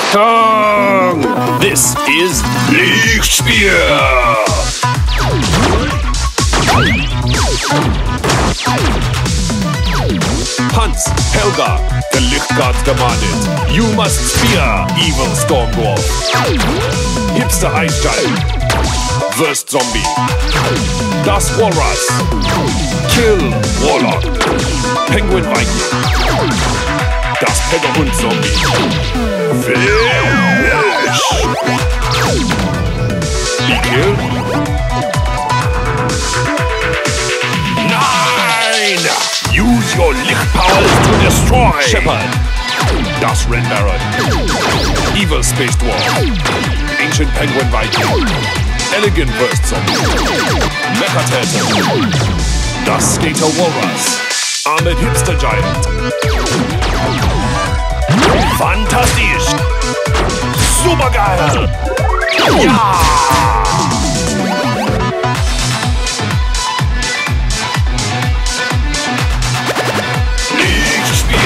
Achtung! This is Lichtspiel! Hans, Helga, the Licht Gods commanded. You must spear evil Storm Dwarf. Hipster Eisgiant vs. Zombie. Das Walrus. Kill Warlock. Penguin Viking. Das Peggerhund Zombie. Finish! Be killed? Nein! Use your Licht powers to destroy! Shepard. Das Red Baron. Evil Space Dwarf. Ancient Penguin Viking. Elegant Burst Zombie. Mechatäter. Das Skater Walrus. Armored Hipster Giant. Fantastisch! Supergeil! Ja!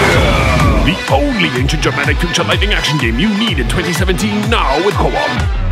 Lichtspiel! The only ancient Germanic picture lighting action game you need in 2017 now with co-op.